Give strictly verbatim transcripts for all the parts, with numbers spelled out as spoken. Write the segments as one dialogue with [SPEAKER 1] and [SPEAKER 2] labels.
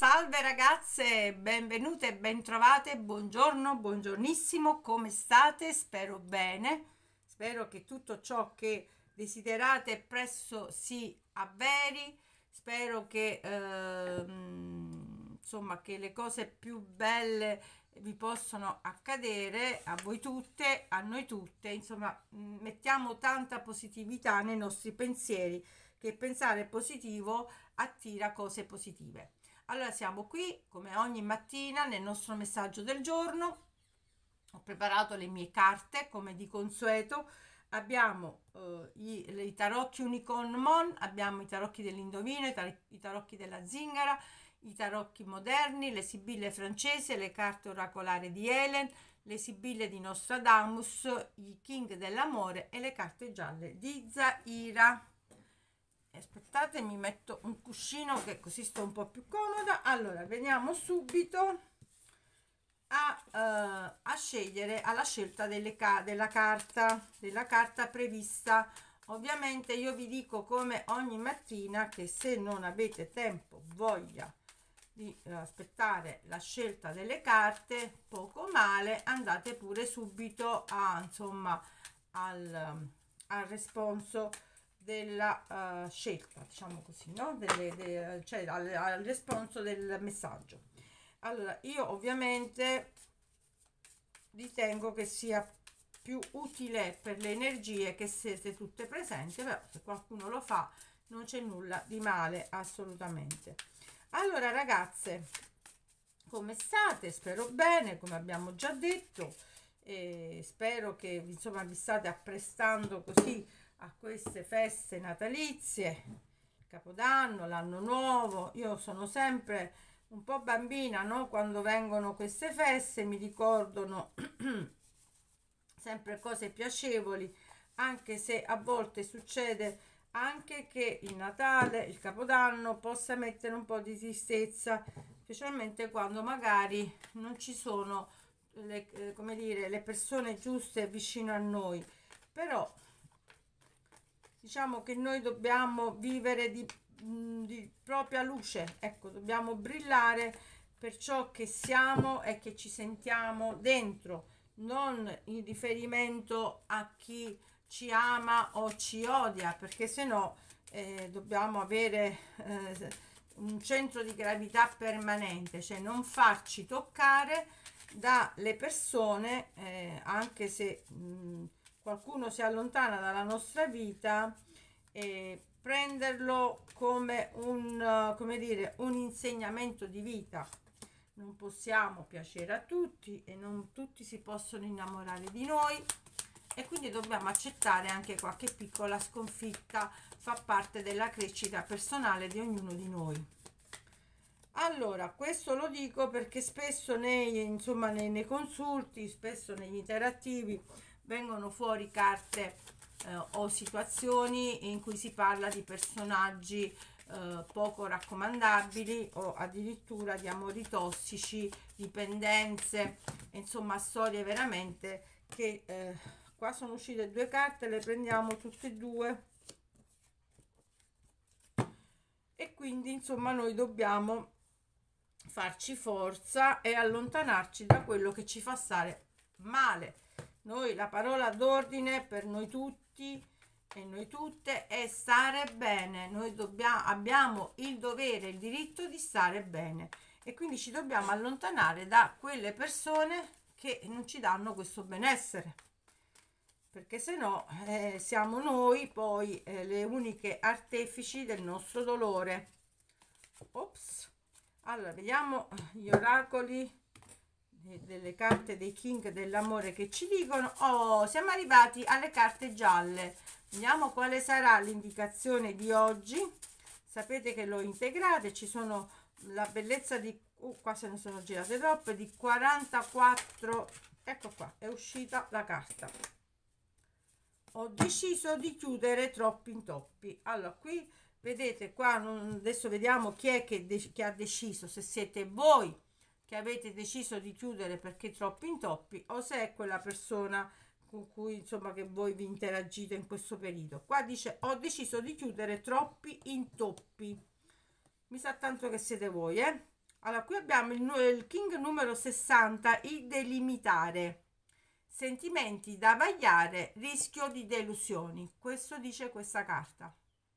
[SPEAKER 1] Salve ragazze, benvenute e bentrovate, buongiorno, buongiornissimo, come state? Spero bene, spero che tutto ciò che desiderate presto si avveri, spero che ehm, insomma che le cose più belle vi possano accadere a voi tutte, a noi tutte, insomma mh, mettiamo tanta positività nei nostri pensieri, che pensare positivo attira cose positive. Allora siamo qui come ogni mattina nel nostro messaggio del giorno. Ho preparato le mie carte come di consueto. Abbiamo eh, i, i tarocchi Unicorn Mon, abbiamo i tarocchi dell'indovino, i, tar- i tarocchi della zingara, i tarocchi moderni, le sibille francesi, le carte oracolari di Helen, le sibille di Nostradamus, i king dell'amore e le carte gialle di Zaira. Aspettate, mi metto un cuscino che così sto un po' più comoda. Allora veniamo subito a, uh, a scegliere alla scelta delle ca della carta della carta prevista. Ovviamente io vi dico come ogni mattina che se non avete tempo, voglia di uh, aspettare la scelta delle carte, poco male, andate pure subito a insomma al, al responso della uh, scelta, diciamo così, no? Delle, de, cioè al, al responso del messaggio. Allora io ovviamente ritengo che sia più utile per le energie che siete tutte presenti, però se qualcuno lo fa non c'è nulla di male assolutamente. Allora ragazze, come state? Spero bene, come abbiamo già detto, e spero che insomma vi state apprestando così a queste feste natalizie, Capodanno, l'anno nuovo. Io sono sempre un po' bambina, no? Quando vengono queste feste mi ricordano sempre cose piacevoli, anche se a volte succede anche che il Natale, il Capodanno possa mettere un po' di tristezza, specialmente quando magari non ci sono le, eh, come dire, le persone giuste vicino a noi. Però diciamo che noi dobbiamo vivere di, di propria luce, ecco, dobbiamo brillare per ciò che siamo e che ci sentiamo dentro, non in riferimento a chi ci ama o ci odia, perché se no eh, dobbiamo avere eh, un centro di gravità permanente, cioè non farci toccare dalle persone, eh, anche se mh, qualcuno si allontana dalla nostra vita, e prenderlo come un, uh, come dire, un insegnamento di vita. Non possiamo piacere a tutti e non tutti si possono innamorare di noi, e quindi dobbiamo accettare anche qualche piccola sconfitta, fa parte della crescita personale di ognuno di noi. Allora, questo lo dico perché spesso nei, insomma, nei, nei consulti, spesso negli interattivi vengono fuori carte eh, o situazioni in cui si parla di personaggi eh, poco raccomandabili, o addirittura di amori tossici, dipendenze, insomma storie veramente che eh, qua sono uscite due carte, le prendiamo tutte e due, e quindi insomma noi dobbiamo farci forza e allontanarci da quello che ci fa stare male. Noi, la parola d'ordine per noi tutti e noi tutte è stare bene. Noi dobbiamo, abbiamo il dovere, il diritto di stare bene, e quindi ci dobbiamo allontanare da quelle persone che non ci danno questo benessere, perché se no eh, siamo noi poi eh, le uniche artefici del nostro dolore. Ops. Allora vediamo gli oracoli delle carte dei king dell'amore che ci dicono. Oh, siamo arrivati alle carte gialle. Vediamo quale sarà l'indicazione di oggi. Sapete che l'ho integrate, ci sono la bellezza di uh, qua se ne sono girate troppe, di quarantaquattro. Ecco qua, è uscita la carta. Ho deciso di chiudere troppi intoppi. Allora qui vedete qua, adesso vediamo chi è che, che ha deciso, se siete voi che avete deciso di chiudere perché troppi intoppi, o se è quella persona con cui insomma che voi vi interagite in questo periodo. Qua dice ho deciso di chiudere troppi intoppi, mi sa tanto che siete voi, eh? Allora, qui abbiamo il, il King numero sessanta, il delimitare. Sentimenti da vagliare, rischio di delusioni. Questo dice questa carta.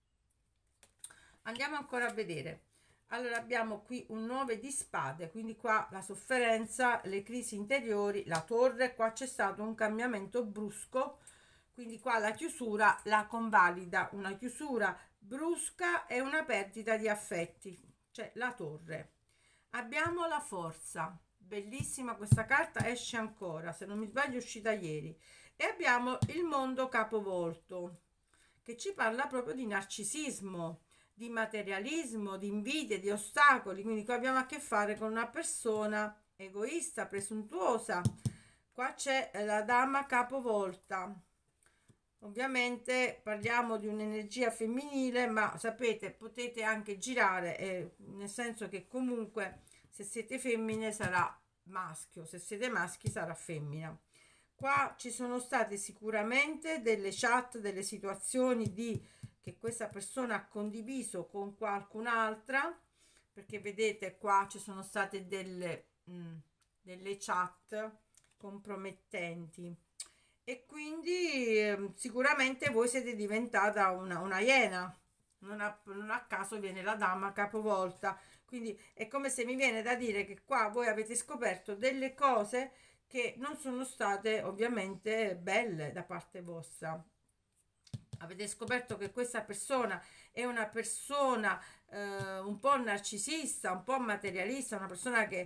[SPEAKER 1] Andiamo ancora a vedere. Allora, abbiamo qui un nove di spade, quindi qua la sofferenza, le crisi interiori, la torre, qua c'è stato un cambiamento brusco, quindi qua la chiusura la convalida, una chiusura brusca e una perdita di affetti, cioè la torre. Abbiamo la forza, bellissima questa carta, esce ancora, se non mi sbaglio è uscita ieri, e abbiamo il mondo capovolto, che ci parla proprio di narcisismo, di materialismo, di invidie, di ostacoli. Quindi qua abbiamo a che fare con una persona egoista, presuntuosa. Qua c'è la dama capovolta. Ovviamente parliamo di un'energia femminile, ma sapete, potete anche girare, eh, nel senso che comunque se siete femmine sarà maschio, se siete maschi sarà femmina. Qua ci sono state sicuramente delle chat, delle situazioni di che questa persona ha condiviso con qualcun'altra, perché vedete qua ci sono state delle, mh, delle chat compromettenti, e quindi eh, sicuramente voi siete diventata una, una iena, non a, non a caso viene la dama capovolta, quindi è come se mi viene da dire che qua voi avete scoperto delle cose che non sono state ovviamente belle da parte vostra. Avete scoperto che questa persona è una persona eh, un po' narcisista, un po' materialista, una persona che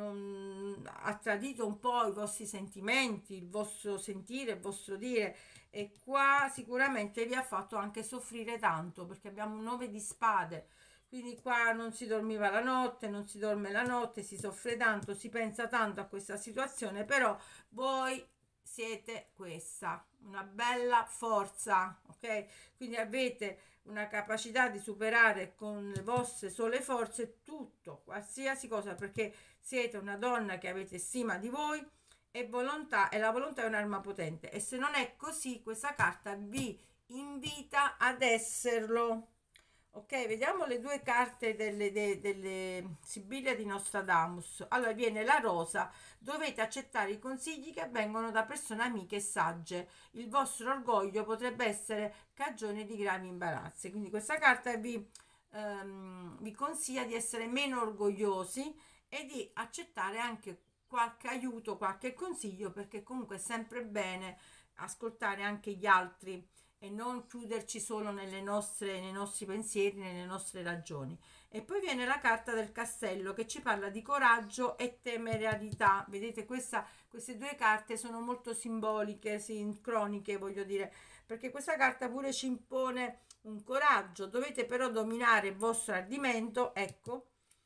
[SPEAKER 1] non ha tradito un po' i vostri sentimenti, il vostro sentire, il vostro dire, e qua sicuramente vi ha fatto anche soffrire tanto, perché abbiamo un nove di spade, quindi qua non si dormiva la notte, non si dorme la notte, si soffre tanto, si pensa tanto a questa situazione, però voi siete questa, una bella forza, ok? Quindi avete una capacità di superare con le vostre sole forze tutto, qualsiasi cosa, perché siete una donna che avete stima di voi e volontà, e la volontà è un'arma potente, e se non è così questa carta vi invita ad esserlo. Ok, vediamo le due carte delle, de, delle Sibille di Nostradamus. Allora viene la rosa, dovete accettare i consigli che vengono da persone amiche e sagge, il vostro orgoglio potrebbe essere cagione di gravi imbarazzi. Quindi questa carta vi, ehm, vi consiglia di essere meno orgogliosi e di accettare anche qualche aiuto, qualche consiglio, perché comunque è sempre bene ascoltare anche gli altri e non chiuderci solo nelle nostre, nei nostri pensieri, nelle nostre ragioni. E poi viene la carta del castello, che ci parla di coraggio e temerarietà. Vedete, questa, queste due carte sono molto simboliche, sincroniche, voglio dire, perché questa carta pure ci impone un coraggio. Dovete però dominare il vostro ardimento, ecco,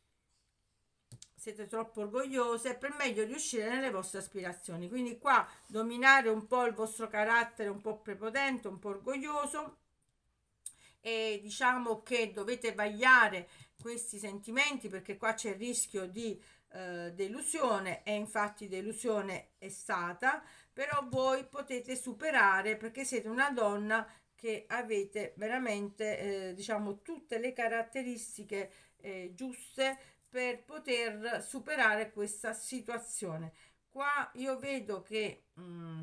[SPEAKER 1] siete troppo orgogliose per meglio riuscire nelle vostre aspirazioni. Quindi qua dominare un po' il vostro carattere un po' prepotente, un po' orgoglioso, e diciamo che dovete vagliare questi sentimenti, perché qua c'è il rischio di eh, delusione, e infatti delusione è stata, però voi potete superare, perché siete una donna che avete veramente eh, diciamo tutte le caratteristiche eh, giuste per poter superare questa situazione. Qua io vedo che mh,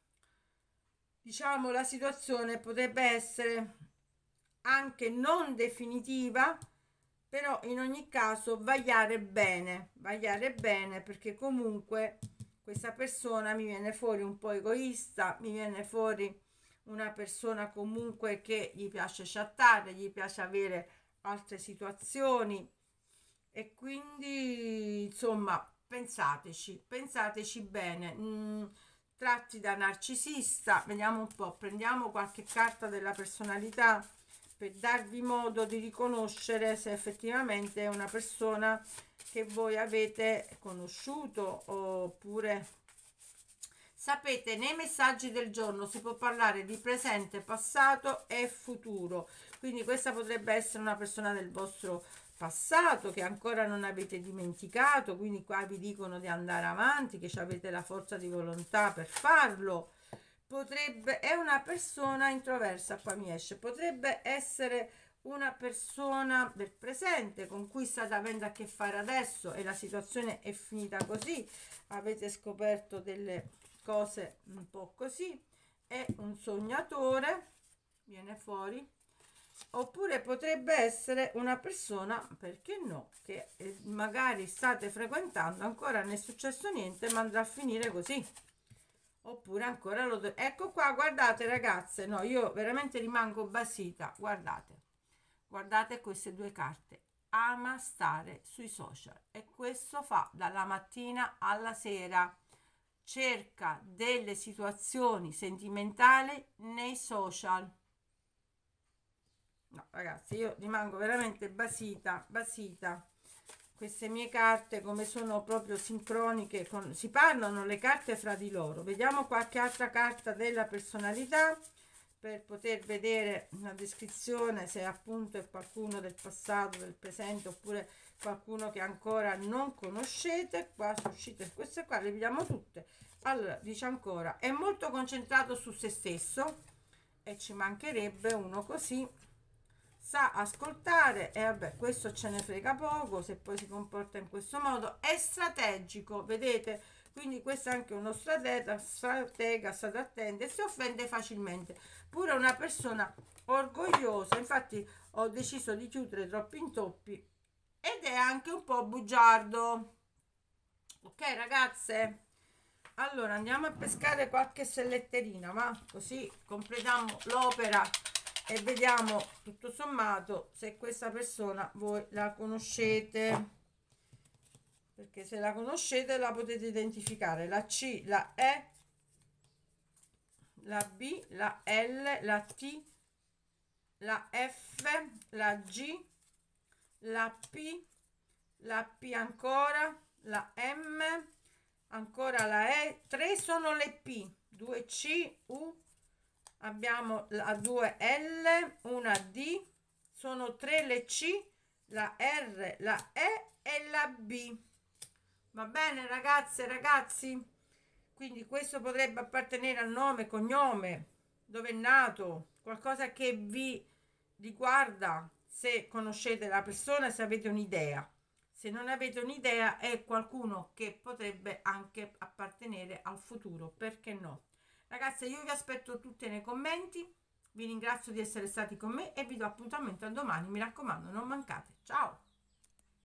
[SPEAKER 1] diciamo la situazione potrebbe essere anche non definitiva, però in ogni caso vagliare bene, vagliare bene, perché comunque questa persona mi viene fuori un po' egoista, mi viene fuori una persona comunque che gli piace chattare, gli piace avere altre situazioni, e quindi insomma pensateci, pensateci bene. Mm, tratti da narcisista, vediamo un po', prendiamo qualche carta della personalità per darvi modo di riconoscere se effettivamente è una persona che voi avete conosciuto, oppure sapete, nei messaggi del giorno si può parlare di presente, passato e futuro, quindi questa potrebbe essere una persona del vostro passato che ancora non avete dimenticato, quindi qua vi dicono di andare avanti, che avete la forza di volontà per farlo. Potrebbe, è una persona introversa, qua mi esce, potrebbe essere una persona del presente con cui state avendo a che fare adesso e la situazione è finita così, avete scoperto delle cose un po' così, è un sognatore, viene fuori, oppure potrebbe essere una persona, perché no, che eh, magari state frequentando, ancora non è successo niente ma andrà a finire così, oppure ancora lo do- ecco qua, guardate ragazze, no, io veramente rimango basita, guardate, guardate queste due carte, ama stare sui social e questo fa dalla mattina alla sera, cerca delle situazioni sentimentali nei social. No ragazzi, io rimango veramente basita, basita. Queste mie carte come sono proprio sincroniche, con, si parlano le carte fra di loro. Vediamo qualche altra carta della personalità per poter vedere una descrizione, se appunto è qualcuno del passato, del presente, oppure qualcuno che ancora non conoscete. Qua sono uscite queste qua, le vediamo tutte. Allora, dice ancora, è molto concentrato su se stesso e ci mancherebbe uno così, sa ascoltare e vabbè, questo ce ne frega poco se poi si comporta in questo modo, è strategico, vedete, quindi questo è anche uno stratega, stratega, state attenti, e si offende facilmente, pure una persona orgogliosa, infatti ho deciso di chiudere troppi intoppi, ed è anche un po' bugiardo. Ok ragazze, allora andiamo a pescare qualche selletterina, ma così completiamo l'opera e vediamo tutto sommato se questa persona voi la conoscete, perché se la conoscete la potete identificare, la C, la E, la B, la L, la T, la F, la G, la P, la P ancora, la M, ancora la E, tre sono le P, due C, U, abbiamo la due L, una D, sono tre le C, la R, la E e la B. Va bene ragazze e ragazzi? Quindi questo potrebbe appartenere al nome, cognome, dove è nato, qualcosa che vi riguarda, se conoscete la persona, se avete un'idea. Se non avete un'idea è qualcuno che potrebbe anche appartenere al futuro, perché no? Ragazze, io vi aspetto tutte nei commenti, vi ringrazio di essere stati con me e vi do appuntamento a domani, mi raccomando, non mancate. Ciao!